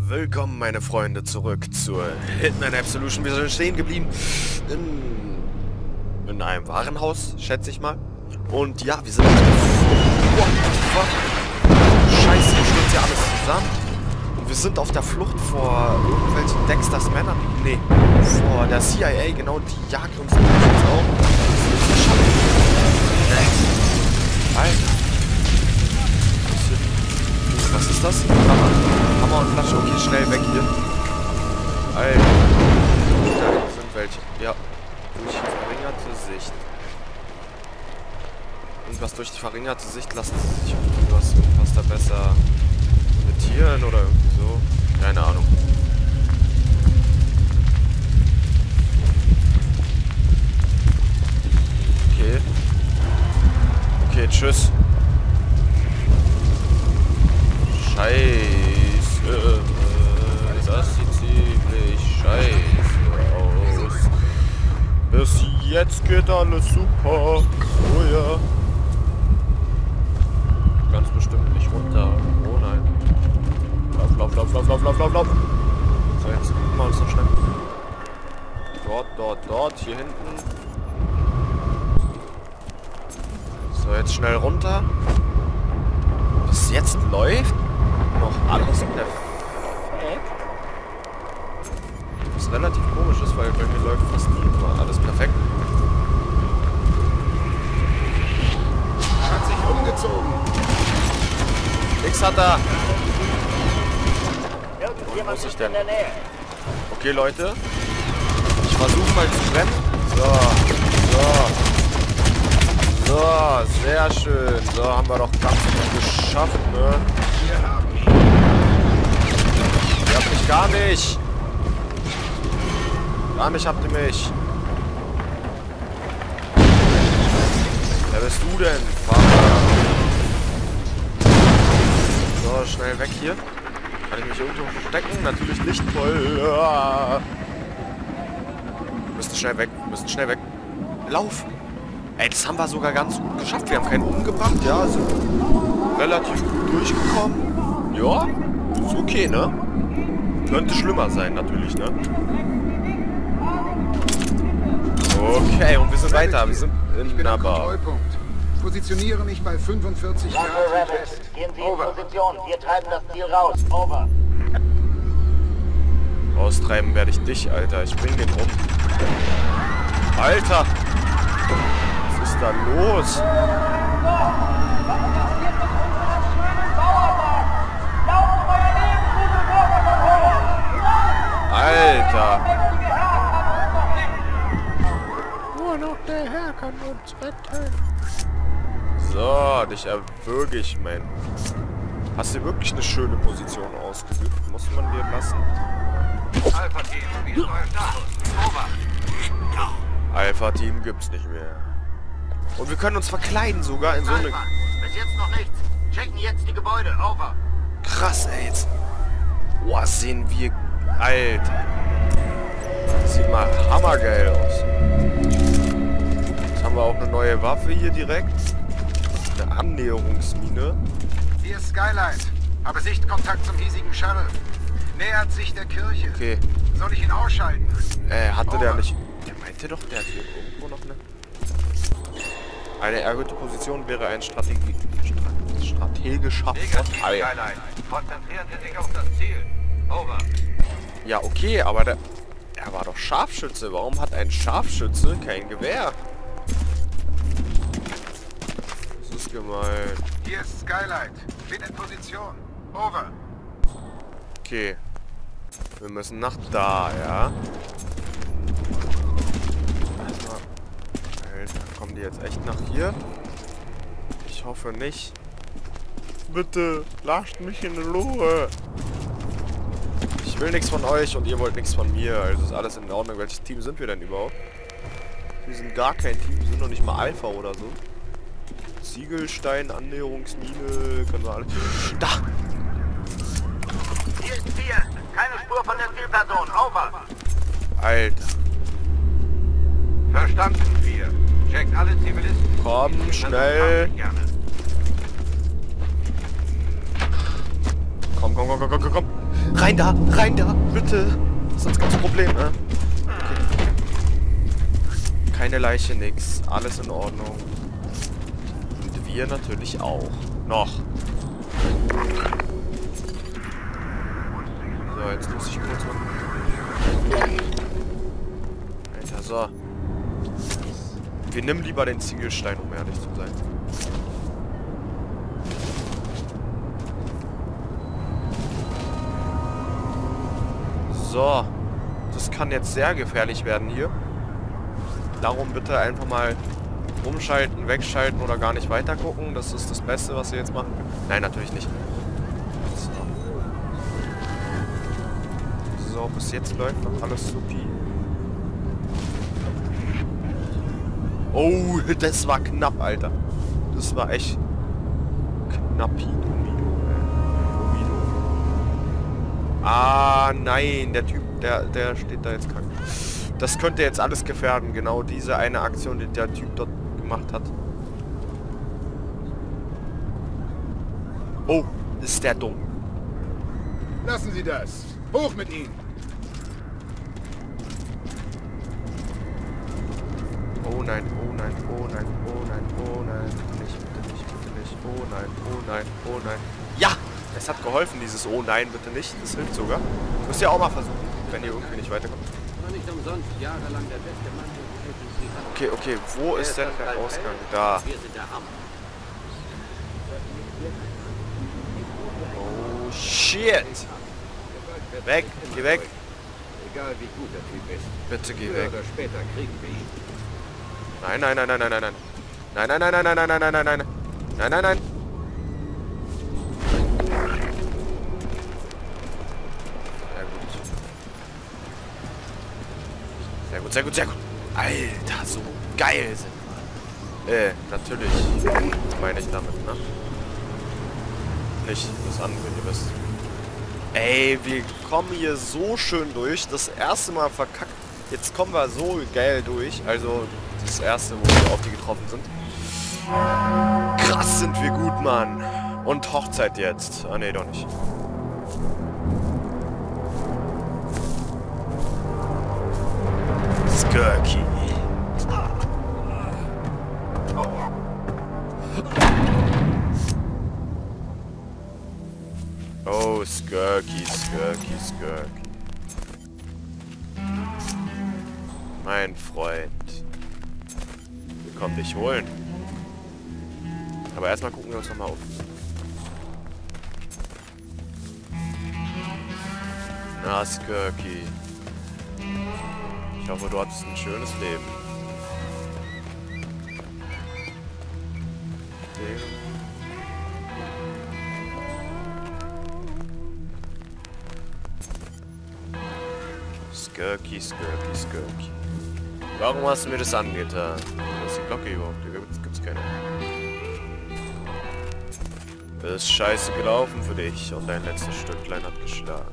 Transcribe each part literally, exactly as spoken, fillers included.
Willkommen, meine Freunde, zurück zur Hitman Absolution. Wir sind stehen geblieben in, in einem Warenhaus, schätze ich mal. Und ja, wir sind... What the fuck? Scheiße, hier stürzt ja alles zusammen. Und wir sind auf der Flucht vor irgendwelchen Dexters Männern. Nee, vor der C I A, genau, die jagt uns jetzt auch. Das ist Alter. Was ist das? Hammer. Hammer und Flasche. Okay, schnell weg hier. Alter. Da sind welche. Ja. Durch die verringerte Sicht. Irgendwas durch die verringerte Sicht lassen sich irgendwas, irgendwas da besser imitieren oder irgendwie so. Keine Ahnung. Okay. Okay, tschüss. Scheiße, das sieht ziemlich scheiße aus. Bis jetzt geht alles super. Oh ja. Ganz bestimmt nicht runter. Oh nein. Lauf, lauf, lauf, lauf, lauf, lauf, lauf, lauf. So, jetzt gucken wir uns noch schnell. Dort, dort, dort, hier hinten. So, jetzt schnell runter. Bis jetzt läuft noch alles perfekt. Was relativ komisch ist, weil bei mir läuft fast nie immer alles perfekt. Hat sich umgezogen. Nix hat er. Wo muss ich denn? Okay, Leute. Ich versuche mal zu rennen. So. So. So, sehr schön. So, haben wir doch ganz gut geschafft, ne? Wir haben ihn. Ihr habt mich gar nicht. Gar nicht habt ihr mich. Wer bist du denn, Vater? So, schnell weg hier. Kann ich mich irgendwo verstecken? Natürlich nicht. Voll. Wir müssen schnell weg. Wir müssen schnell weg. Lauf. Ey, das haben wir sogar ganz gut geschafft. Wir haben keinen umgebracht. Ja, sind relativ gut durchgekommen. Ja, ist okay, ne? Könnte schlimmer sein, natürlich, ne? Okay, und wir sind weiter. Wir sind in einer Bar. Kontrollpunkt. Positioniere mich bei fünfundvierzig Grad West. Gehen Sie in Position. Wir treiben das Ziel raus. Over. Austreiben werde ich dich, Alter. Ich bring den um. Alter! Was ist da los? Alter! Nur noch der Herr kann uns retten. So, dich erwürge ich, mein. Hast du wirklich eine schöne Position ausgesucht? Muss man dir lassen. Alpha-Team, wie ist euer Status? Over. Alpha-Team gibt's nicht mehr. Und wir können uns verkleiden sogar in so eine... Alpha. Bis jetzt noch nichts. Checken jetzt die Gebäude. Over. Krass, ey. Jetzt... Boah, sehen wir... Alter. Das sieht mal hammergeil aus. Jetzt haben wir auch eine neue Waffe hier direkt. Eine Annäherungsmine. Hier ist Skylight. Habe Sichtkontakt zum hiesigen Shuttle. Nähert sich der Kirche. Okay. Soll ich ihn ausschalten? Äh, hatte der Over. nicht... Der meinte doch, der hat hier irgendwo noch eine... Eine erhöhte Position wäre ein Strategie... Stra strategischer Negativ, Vorteil. Skyline. Konzentrieren Sie sich auf das Ziel. Over. Ja, okay, aber der... Er war doch Scharfschütze. Warum hat ein Scharfschütze kein Gewehr? Das ist gemein. Hier ist Skylight. Bin in Position. Over. Okay. Wir müssen nach da, ja? Alter, kommen die jetzt echt nach hier? Ich hoffe nicht. Bitte, lasst mich in Ruhe. Ich will nichts von euch und ihr wollt nichts von mir. Also ist alles in Ordnung. Welches Team sind wir denn überhaupt? Wir sind gar kein Team. Wir sind noch nicht mal Alpha oder so. Ziegelstein, Annäherungsmine, können wir alles... Da! Hier ist vier. Keine Spur von der Zielperson. Over. Alter. Verstanden, vier. Checkt alle Zivilisten. Komm, Die schnell. Zivilisten haben mich gerne. Komm, komm, komm, komm, komm, komm. Rein da, rein da, bitte. Sonst gibt's Probleme. Okay. Keine Leiche, nix. Alles in Ordnung. Und wir natürlich auch. Noch. So, jetzt muss ich kurz mal... Alter, so. Wir nehmen lieber den Ziegelstein, um ehrlich zu sein. So. Das kann jetzt sehr gefährlich werden hier. Darum bitte einfach mal umschalten, wegschalten oder gar nicht weiter gucken. Das ist das Beste, was wir jetzt machen können. Nein, natürlich nicht. So, so bis jetzt läuft noch alles supi. Oh, das war knapp, Alter. Das war echt knappido. Ah, nein, der Typ, der, der steht da jetzt krank. Das könnte jetzt alles gefährden. Genau diese eine Aktion, die der Typ dort gemacht hat. Oh, ist der dumm. Lassen Sie das. Hoch mit ihm. Oh nein, oh nein, oh nein, oh nein, oh nein. Nicht, bitte nicht, bitte nicht. Oh nein, oh nein, oh nein. Ja! Es hat geholfen, dieses Oh nein, bitte nicht. Das hilft sogar. Müsst ihr auch mal versuchen, wenn ihr irgendwie nicht weiterkommt. War nicht umsonst jahrelang der beste Mann. Okay, okay, wo ist denn der Ausgang? Da. Wir sind der Hammer. Oh shit! Weg, geh weg. Egal wie gut der Typ ist. Bitte geh Früher weg. oder später kriegen wir ihn. Nein, nein, nein, nein, nein, nein, nein. Nein, nein, nein, nein, nein, nein, nein, nein, nein, nein. Nein, nein, nein. Sehr gut, sehr gut, sehr gut. Alter, so geil sind wir. Äh, natürlich. Meine ich damit, ne? Nicht das andere, ihr wisst. Ey, wir kommen hier so schön durch. Das erste Mal verkackt. Jetzt kommen wir so geil durch. Also, das erste, wo wir auf die getroffen sind. Krass sind wir gut, Mann. Und Hochzeit jetzt. Ah, nee, doch nicht. Skirky. Oh, Skirky, Skirky, Skirky. Mein Freund. Wir kommen dich holen. Aber erstmal gucken wir uns nochmal auf. Na, Skirky. Ich hoffe, du hattest ein schönes Leben. Skirky, Skirky, Skirky. Warum hast du mir das angetan? Wo ist die Glocke überhaupt? Hier gibt's, gibt's keine. Das ist scheiße gelaufen für dich und dein letztes Stücklein hat geschlagen.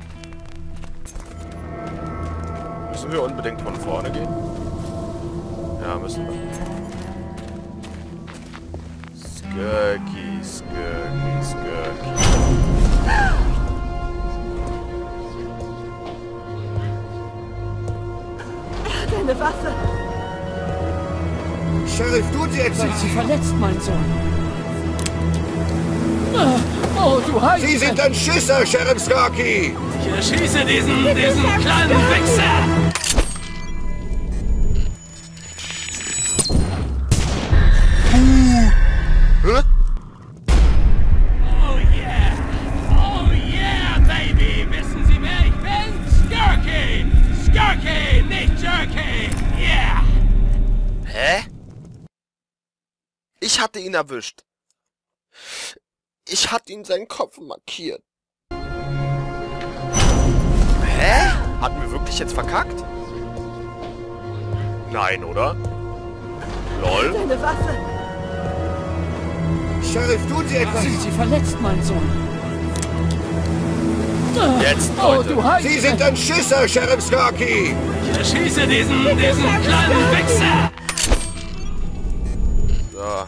Müssen wir unbedingt von vorne gehen? Ja, müssen wir. Skirky, Skirky, Skirky. Deine Waffe! Sheriff, tut sie etwas! Sind Sie verletzt, mein Sohn? Oh, du Heilige! Sie sind ein Schisser, Sheriff Skarky! Ich erschieße diesen, diesen kleinen Wichser! Hä? Oh yeah! Oh yeah, Baby! Wissen Sie, wer ich bin? Skirky! Skirky, nicht Jerky! Yeah! Hä? Ich hatte ihn erwischt. Ich hatte ihm seinen Kopf markiert. Hä? Hatten wir wirklich jetzt verkackt? Nein, oder? Lol. Deine Waffe! Sheriff, tut sie etwas! Sind Sie verletzt, mein Sohn? Jetzt, Oh, Leute. du Heilige! Sie sind ein Schisser, Sheriff Skarky! Ich erschieße diesen, diesen kleinen Wichser! So.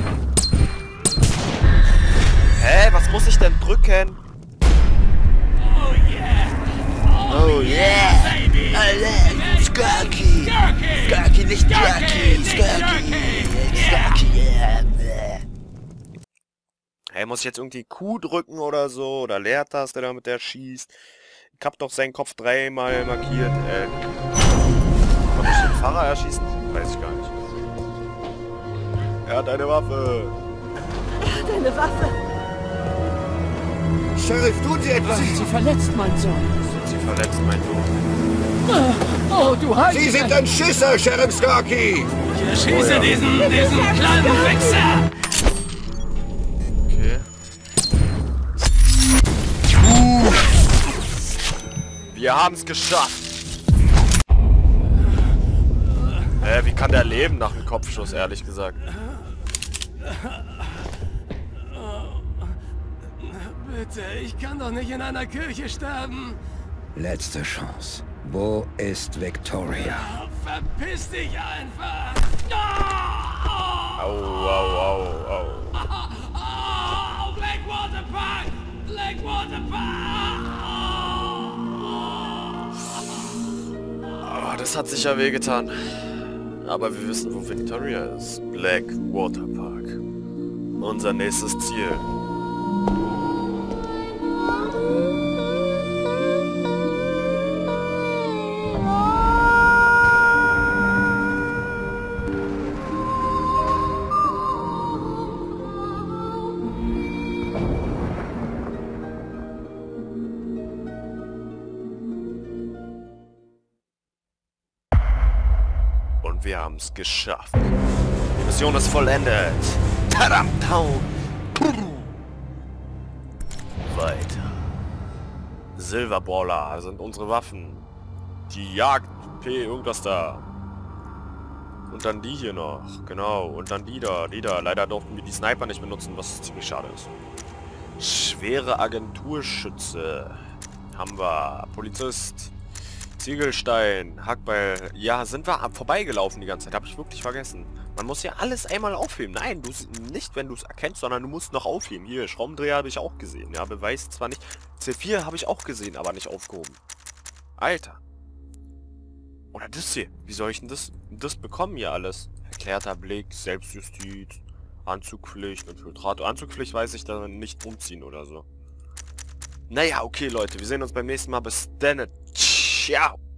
Hä? Was muss ich denn drücken? muss ich jetzt irgendwie Q drücken oder so? Oder Leertaste, damit der schießt? Ich hab doch seinen Kopf dreimal markiert. Äh. Kann ich den Fahrer erschießen? Weiß ich gar nicht. Er hat eine Waffe. Er hat eine Waffe. Sheriff, tun Sie etwas! Sind Sie verletzt, mein Sohn? Sind Sie verletzt, mein Sohn? Oh, du Heilige! Sie sind ein Schisser, Sheriff Skarky! Ich erschieße diesen, diesen kleinen Wichser! Okay. Wir haben es geschafft! Äh, wie kann der leben nach dem Kopfschuss, ehrlich gesagt? Bitte, ich kann doch nicht in einer Kirche sterben. Letzte Chance. Wo ist Victoria? Verpiss dich einfach! Au, au, au, au. Oh, Blackwater Park! Blackwater Park! Oh, das hat sicher wehgetan. Aber wir wissen, wo Victoria ist. Blackwater Park. Unser nächstes Ziel. Und wir haben es geschafft. Die Mission ist vollendet. Tadam, tau. Weiter. Silverballer sind unsere Waffen. Die Jagd P irgendwas da. Und dann die hier noch. Genau. Und dann die da. Die da. Leider durften wir die Sniper nicht benutzen, was ziemlich schade ist. Schwere Agenturschütze. Haben wir. Polizist. Ziegelstein, Hackbeil. Ja, sind wir vorbeigelaufen die ganze Zeit. Habe ich wirklich vergessen. Man muss ja alles einmal aufheben. Nein, du nicht, wenn du es erkennst, sondern du musst noch aufheben. Hier, Schraubendreher habe ich auch gesehen. Ja, Beweis zwar nicht. C vier habe ich auch gesehen, aber nicht aufgehoben. Alter. Oder das hier. Wie soll ich denn das, das bekommen hier alles? Verklärter Blick, Selbstjustiz, Anzugpflicht, Infiltrator. Anzugpflicht weiß ich dann nicht umziehen oder so. Naja, okay, Leute. Wir sehen uns beim nächsten Mal. Bis dann. Ciao.